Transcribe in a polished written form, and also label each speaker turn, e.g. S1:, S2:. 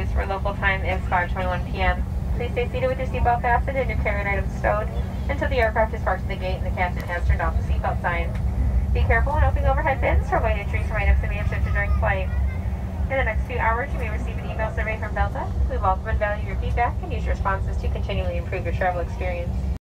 S1: Syracuse, where local time is 5:21 p.m. Please stay seated with your seatbelt fastened and your carry-on items stowed until the aircraft is parked at the gate and the captain has turned off the seatbelt sign. Be careful when opening overhead bins for weight entries from items that may have shifted during flight. In the next few hours, you may receive an email survey from Delta. We welcome and value your feedback and use your responses to continually improve your travel experience.